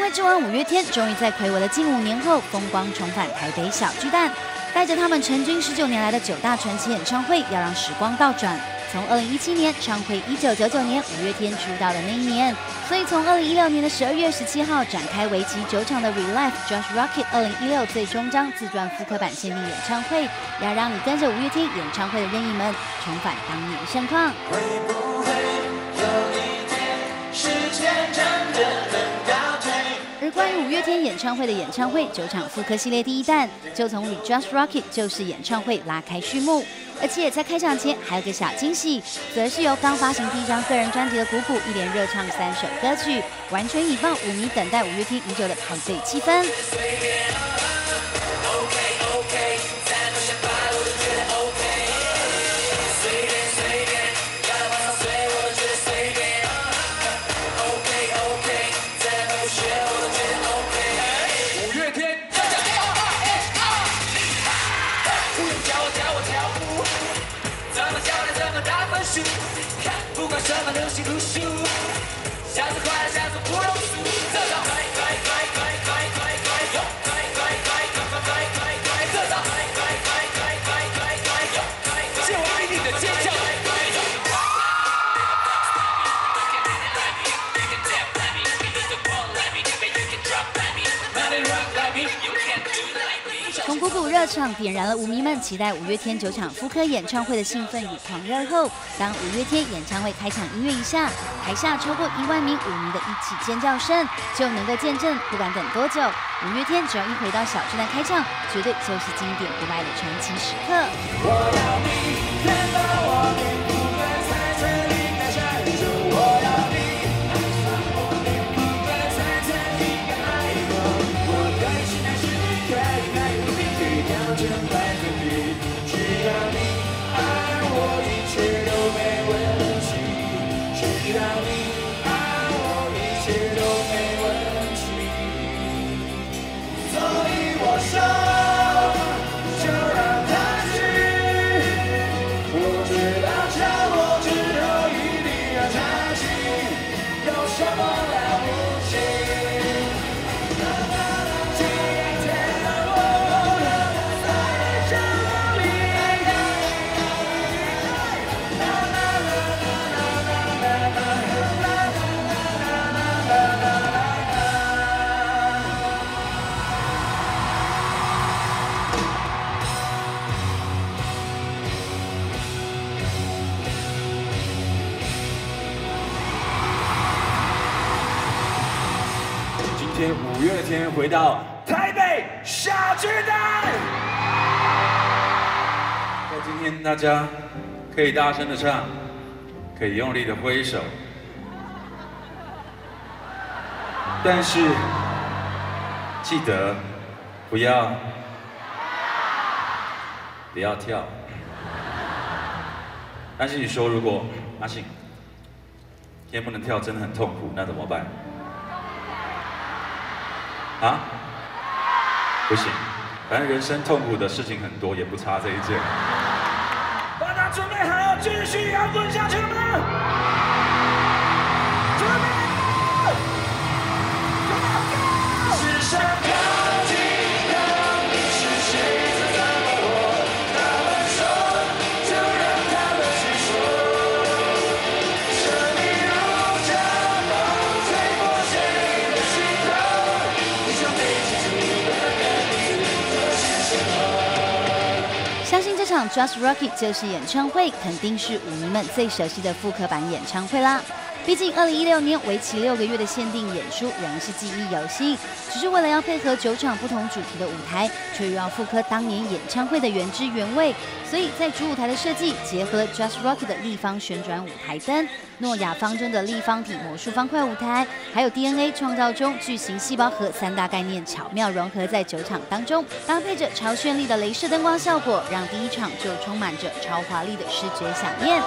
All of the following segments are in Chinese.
味之王五月天终于在睽违了近5年后风光重返台北小巨蛋，带着他们成军19年来的9大传奇演唱会，要让时光倒转。从2017年唱回1999年五月天出道的那一年，所以从2016年的12月17号展开为期9场的 Relive Just Rock It 2016最终章自传复刻版限定演唱会，要让你跟着五月天演唱会的任意门重返当年盛况。 会不会有一天，时间真的能倒退？ 而关于五月天演唱会的演唱会9场复刻系列第一弹，就从 Just Rock It 就是演唱会拉开序幕。而且在开场前还有个小惊喜，则是由刚发行第1张个人专辑的谷谷一连热唱3首歌曲，完全引爆舞迷等待五月天已久的排队气氛。 不管什么流行路数，下次快乐，下次不容输。这招快，这招希望给你的尖叫。 从谷谷热唱点燃了舞迷们期待五月天9场复刻演唱会的兴奋与狂热后，当五月天演唱会开场音乐一下，台下超过1万名舞迷的一起尖叫声，就能够见证不管等多久，五月天只要一回到小巨蛋开唱，绝对就是经典不败的传奇时刻。 我要你看到我面不改彩，在离开下宇宙。我要你爱上我面不改彩，在离开爱我。我的心还是可以调整100%，只要你爱我，一切都没问题。只要你爱我，一切都没问题。所以我说，就让它去。我知道降落之后一定要叹息，有什么了不起？今天五月天回到台北小巨蛋，在今天大家可以大声的唱，可以用力的挥手，但是记得不要跳。但是你说如果阿信今天不能跳，真的很痛苦，那怎么办？啊？不行，反正人生痛苦的事情很多，也不差这一件。大家准备好要继续摇滚下去了吗？准备好！只想靠近，让你是谁在怎么我？他们说，就让他们去说。生命如战芒，吹过谁的心头？你想被记住的人，这是什么？ 相信这场 Just Rock It 就是演唱会，肯定是舞迷们最熟悉的复刻版演唱会啦。毕竟2016年为期6个月的限定演出仍是记忆犹新，只是为了要配合9场不同主题的舞台，却又要复刻当年演唱会的原汁原味，所以在主舞台的设计结合了 Just Rock It 的立方旋转舞台灯、诺亚方舟的立方体魔术方块舞台，还有 DNA 创造中巨型细胞核3大概念巧妙融合在9场当中，搭配着超绚丽的雷射灯光效果，让第1场就充满着超华丽的视觉响应。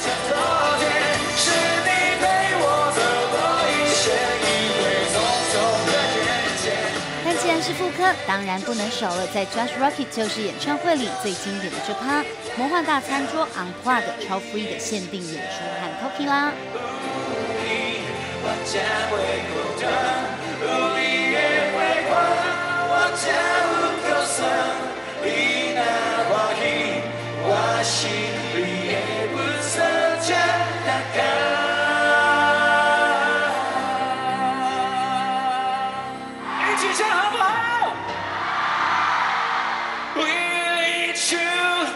但既然是复刻，当然不能少了在 Just Rock It 就是演唱会里最经典的这趴魔幻大餐桌 Encore 的超 free 的限定演出和 talking 啦。 才有够爽。你若欢喜，我心里的不错才大家。一起唱好不好？We need you。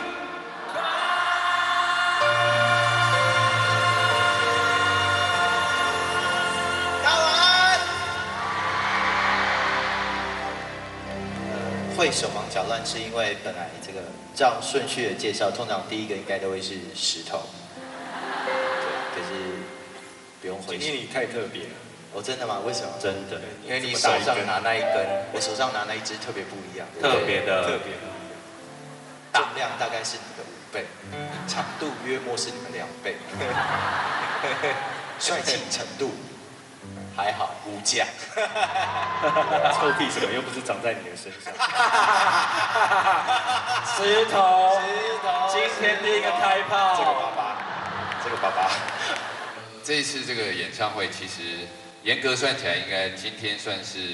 会手忙脚乱，是因为本来这个照顺序的介绍，通常第一个应该都会是石头，对，可是不用回去。 今天你太特别了。 哦，真的吗？为什么？ 真的， 因为你手上拿那一根，我手上拿那一支特别不一样， 特别的， 特别的，重量大概是你的5倍，长度约莫是你们2倍，帅气程度还好无价。 臭屁什么又不是长在你的身上？石头，今天第一个开炮。 这个爸爸， 这一次这个演唱会，其实严格算起来，应该今天算是，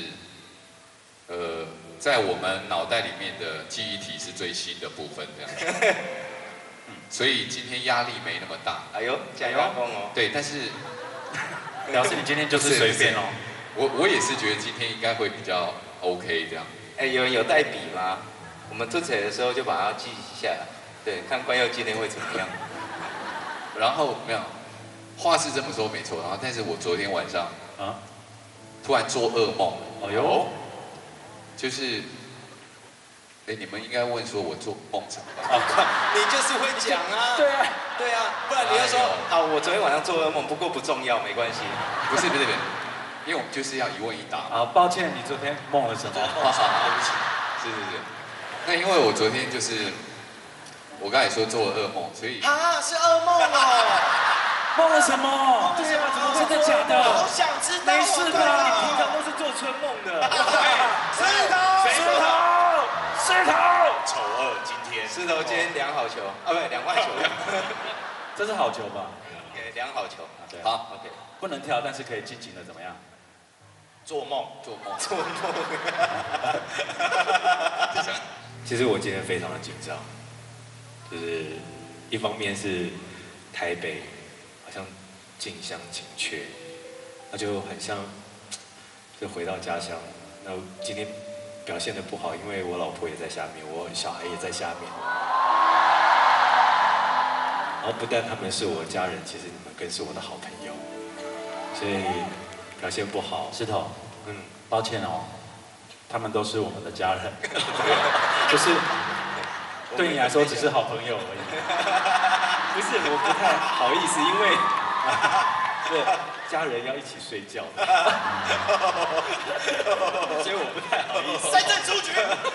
在我们脑袋里面的记忆体是最新的部分，这样。所以今天压力没那么大。 哎呦，加油哦！ 对，但是表示你今天就是随便哦。 我也是觉得今天应该会比较 OK 这样。 哎，有人有带笔吗？我们做起来的时候就把它记下来，对，看关佑今天会怎么样。 然后没有，话是这么说没错，然后但是我昨天晚上啊，突然做噩梦。 哎呦， 就是，哎，你们应该问说我做梦什么？ 你就是会讲啊。对啊，对啊，不然你会说啊，我昨天晚上做噩梦，不过不重要，没关系。 不是，因为我们就是要一问一答。 啊，抱歉，你昨天梦了什么？ 对不起，是。那因为我昨天就是，我刚才说做了噩梦，所以啊，是噩梦哦。 梦了什么？对啊，怎么真的假的？ 好想知道。 没事吧？你平常都是做春梦的。石头， 丑恶今天。石头今天量好球啊，不对，2万球。 这是好球吧？ 对，量好球。 对， 好 ，OK。 不能跳，但是可以尽情的怎么样？ 做梦。 其实我今天非常的紧张，就是一方面是台北好像近乡情怯，那就很像就回到家乡。那今天表现的不好，因为我老婆也在下面，我小孩也在下面。然后不但他们是我家人，其实你们更是我的好朋友，所以表现不好。 石头，抱歉哦，他们都是我们的家人，就是对你来说只是好朋友而已。 不是，我不太好意思，因为家人要一起睡觉的，所以我不太好意思。 三振出局。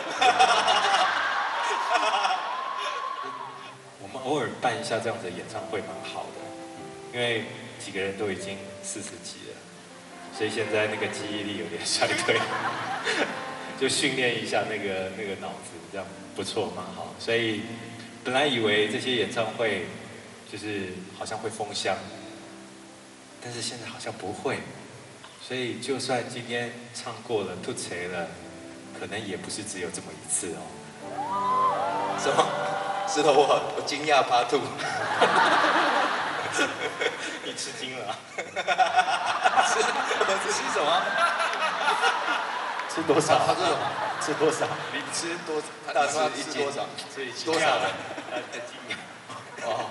我们偶尔办一下这样子的演唱会蛮好的，因为几个人都已经40几了，所以现在那个记忆力有点衰退，就训练一下那个脑子，这样不错，蛮好。所以本来以为这些演唱会就是好像会封箱，但是现在好像不会，所以就算今天唱过了、吐槽了，可能也不是只有这么一次哦。 什么？石头，我惊讶趴吐。 你吃惊了、啊？ 吃什么？ 吃多少？ 他说什么？ 吃多少？ 你吃多大吃一斤？ 所以多少人？ 哦。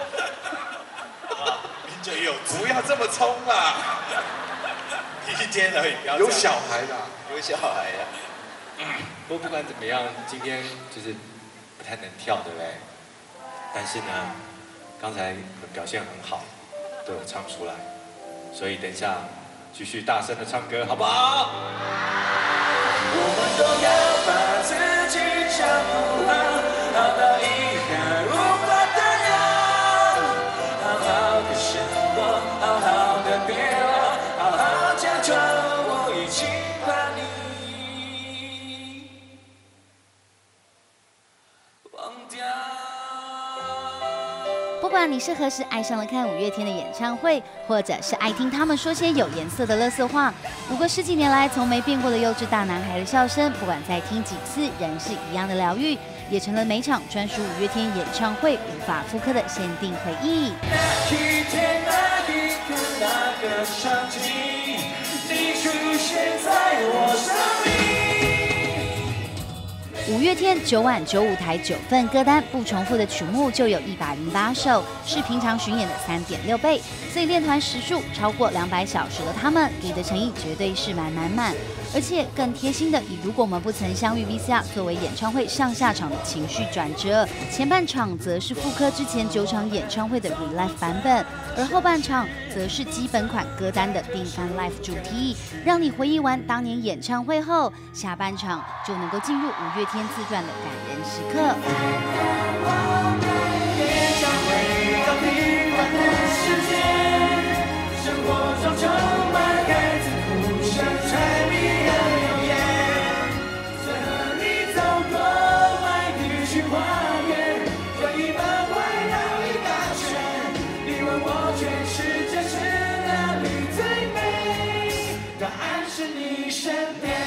你就有不要这么冲啦！一天而已，不要有小孩的，有小孩的。 不过不管怎么样，今天就是不太能跳，对不对？但是呢，刚才表现很好，都有唱出来，所以等一下继续大声的唱歌，好不好？ 我们都要把自己照顾好，好到以后无法打扰。好好的生活，好好的别忘，好好假装我已经把你忘掉。 不管你是何时爱上了看五月天的演唱会，或者是爱听他们说些有颜色的垃圾话，不过10几年来从没变过的幼稚大男孩的笑声，不管再听几次，仍是一样的疗愈，也成了每场专属五月天演唱会无法复刻的限定回忆。 那一天，那一刻，那个场景，你出现在我生命。 五月天9晚9舞台9份歌单，不重复的曲目就有108首，是平常巡演的3.6倍，所以练团时数超过200小时的他们，给的诚意绝对是满。而且更贴心的，以如果我们不曾相遇 VCR 作为演唱会上下场的情绪转折，前半场则是复刻之前9场演唱会的 Relive 版本，而后半场则是基本款歌单的定番 Live 主题，让你回忆完当年演唱会后，下半场就能够进入五月天自传的感人时刻。 演唱会到平凡的世界，生活中充满孩子哭声、柴米和油盐，随和你走过来一句花园，这一门围绕一大圈，你问我全世界是哪里最美，答案是你身边。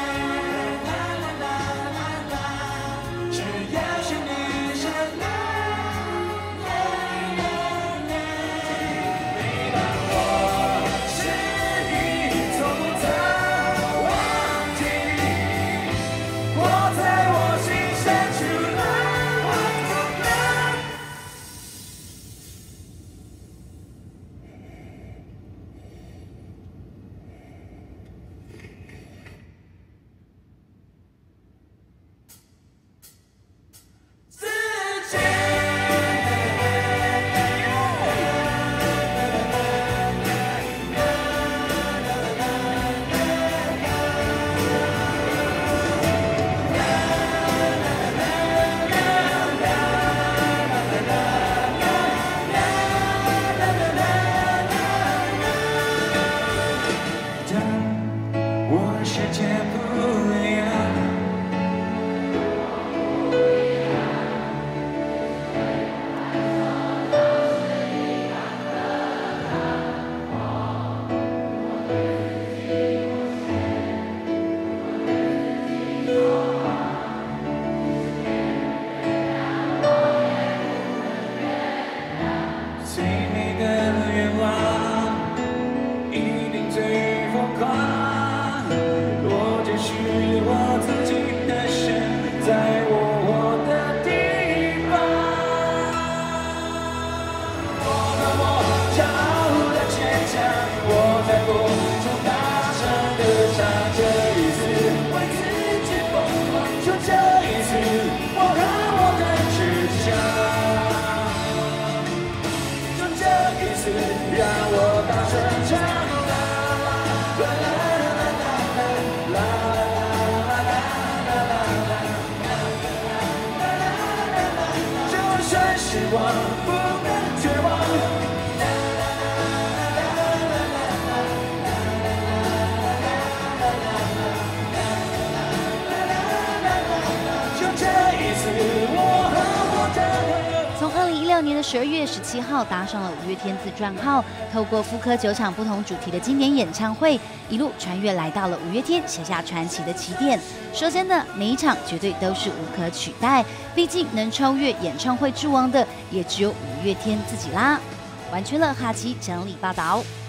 从2016年的12月17号搭上了五月天自传号，透过复刻9场不同主题的经典演唱会，一路穿越来到了五月天写下传奇的起点。说真的，每一场绝对都是无可取代，毕竟能超越演唱会之王的也只有五月天自己啦。完全了哈奇整理报道。